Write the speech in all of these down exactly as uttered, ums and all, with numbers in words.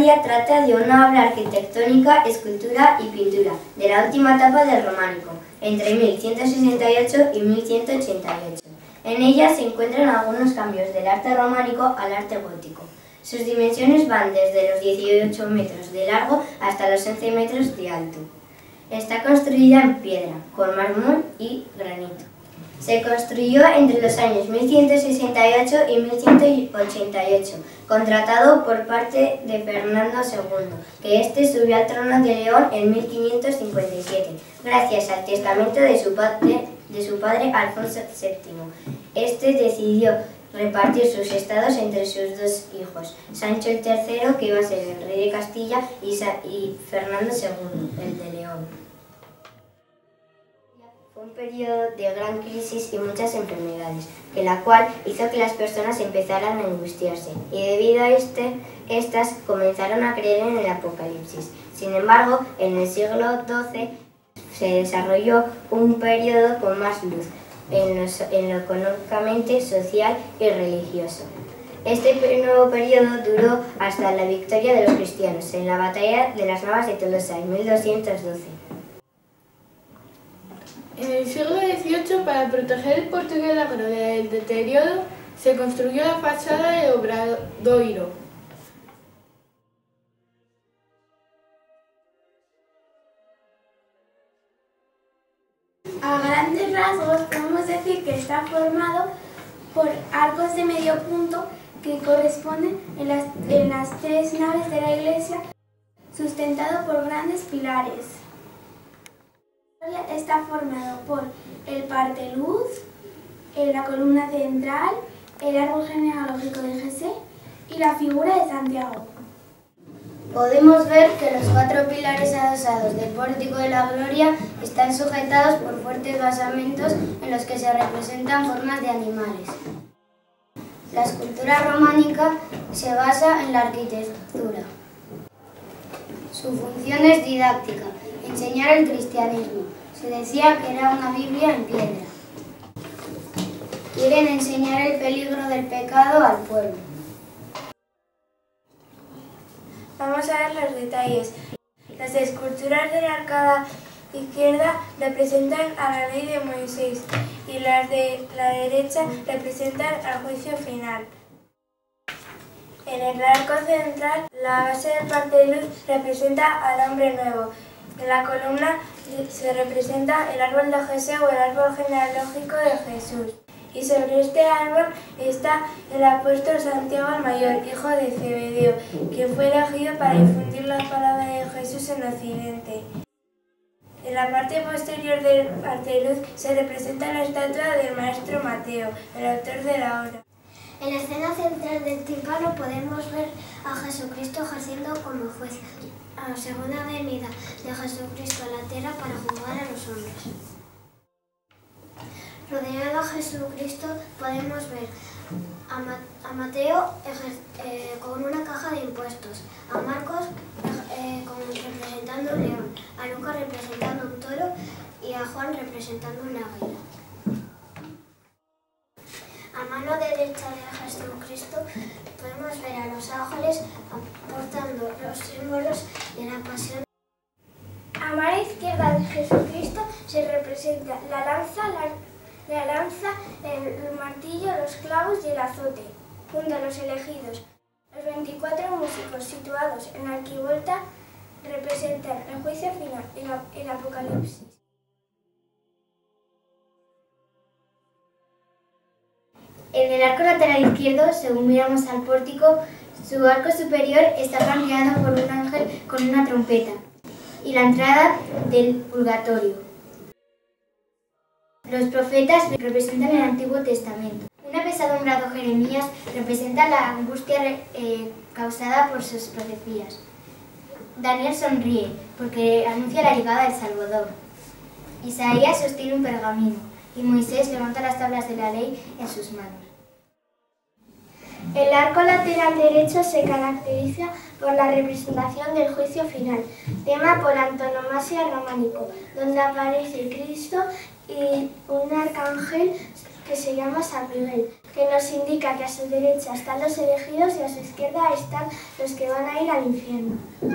historia trata de una obra arquitectónica, escultura y pintura de la última etapa del románico, entre mil ciento sesenta y ocho y mil ciento ochenta y ocho. En ella se encuentran algunos cambios del arte románico al arte gótico. Sus dimensiones van desde los dieciocho metros de largo hasta los once metros de alto. Está construida en piedra, con mármol y granito. Se construyó entre los años mil ciento sesenta y ocho y mil ciento ochenta y ocho, contratado por parte de Fernando segundo, que éste subió al trono de León en mil quinientos cincuenta y siete, gracias al testamento de su padre, de su padre Alfonso séptimo. Este decidió repartir sus estados entre sus dos hijos, Sancho el tercero, que iba a ser el rey de Castilla, y, y Fernando segundo, el de León. Fue un periodo de gran crisis y muchas enfermedades, que la cual hizo que las personas empezaran a angustiarse, y debido a este, estas comenzaron a creer en el Apocalipsis. Sin embargo, en el siglo doce se desarrolló un periodo con más luz, en lo, en lo económicamente, social y religioso. Este nuevo periodo duró hasta la victoria de los cristianos en la batalla de las Navas de Tolosa en mil doscientos doce. En el siglo dieciocho, para proteger el portugués de la Gloria del deterioro, se construyó la fachada del Obradoiro. A grandes rasgos podemos decir que está formado por arcos de medio punto que corresponden en las, en las tres naves de la iglesia, sustentado por grandes pilares. Está formado por el parteluz, la columna central, el árbol genealógico de Jesé y la figura de Santiago. Podemos ver que los cuatro pilares adosados del pórtico de la Gloria están sujetados por fuertes basamentos en los que se representan formas de animales. La escultura románica se basa en la arquitectura. Su función es didáctica, enseñar el cristianismo. Se decía que era una Biblia en piedra. Quieren enseñar el peligro del pecado al pueblo. Vamos a ver los detalles. Las esculturas de la arcada izquierda representan a la ley de Moisés y las de la derecha representan al juicio final. En el arco central, la base del parteluz representa al hombre nuevo. En la columna se representa el árbol de Jesé o el árbol genealógico de Jesús. Y sobre este árbol está el apóstol Santiago el Mayor, hijo de Zebedeo, que fue elegido para difundir la palabra de Jesús en Occidente. En la parte posterior del parteluz se representa la estatua del maestro Mateo, el autor de la obra. En la escena central del tímpano podemos ver a Jesucristo ejerciendo como juez, a la segunda venida de Jesucristo a la tierra para juzgar a los hombres. Rodeando a Jesucristo podemos ver a, Ma a Mateo eh, con una caja de impuestos, a Marcos eh, con, representando un león, a Lucas representando un toro y a Juan representando un águila. A mano derecha de Jesucristo podemos ver a los ángeles portando los símbolos de la pasión. A mano izquierda de Jesucristo se representa la lanza, la, la lanza, el martillo, los clavos y el azote, junto a los elegidos. Los veinticuatro músicos situados en la arquivolta representan el juicio final, el, el Apocalipsis. En el arco lateral izquierdo, según miramos al pórtico, su arco superior está flanqueado por un ángel con una trompeta y la entrada del purgatorio. Los profetas representan el Antiguo Testamento. Un apesadumbrado Jeremías representa la angustia eh, causada por sus profecías. Daniel sonríe porque anuncia la llegada del Salvador. Isaías sostiene un pergamino y Moisés levanta las tablas de la ley en sus manos. El arco lateral derecho se caracteriza por la representación del juicio final, tema por antonomasia románico, donde aparece Cristo y un arcángel que se llama San Miguel, que nos indica que a su derecha están los elegidos y a su izquierda están los que van a ir al infierno.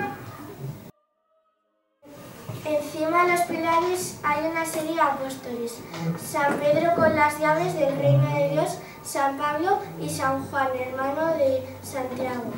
Encima de los pilares hay una serie de apóstoles: San Pedro con las llaves del reino de Dios, San Pablo y San Juan, hermano de Santiago.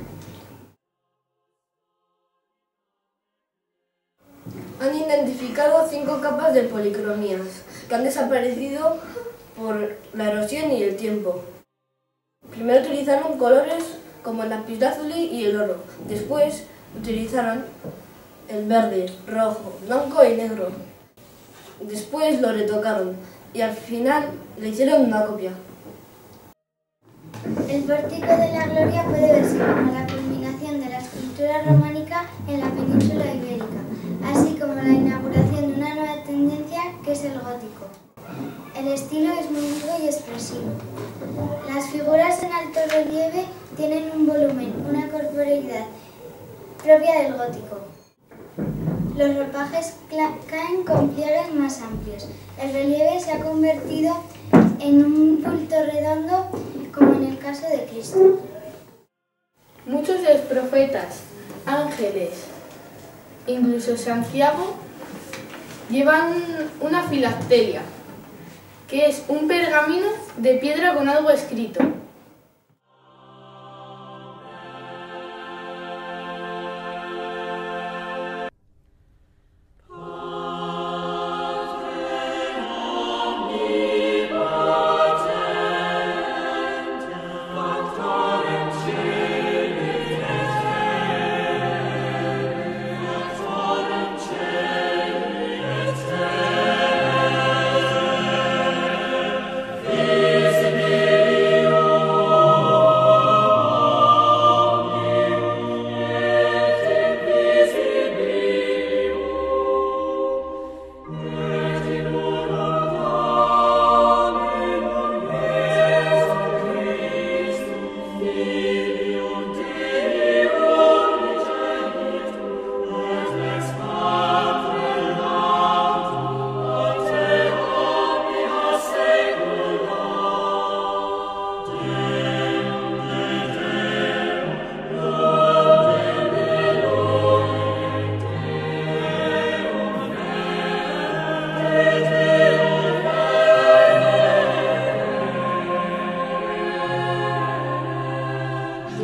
Han identificado cinco capas de policromías que han desaparecido por la erosión y el tiempo. Primero utilizaron colores como el lapislázuli y el oro. Después utilizaron el verde, rojo, blanco y negro. Después lo retocaron y al final le hicieron una copia. El Pórtico de la Gloria puede verse como la culminación de la escultura románica en la península ibérica, así como la inauguración de una nueva tendencia que es el gótico. El estilo es muy vivo y expresivo. Las figuras en alto relieve tienen un volumen, una corporeidad propia del gótico. Los ropajes caen con pliegues más amplios. El relieve se ha convertido en un bulto redondo, como en el caso de Cristo. Muchos de los profetas, ángeles, incluso Santiago, llevan una filacteria, que es un pergamino de piedra con algo escrito.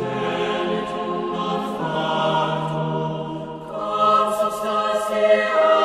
Say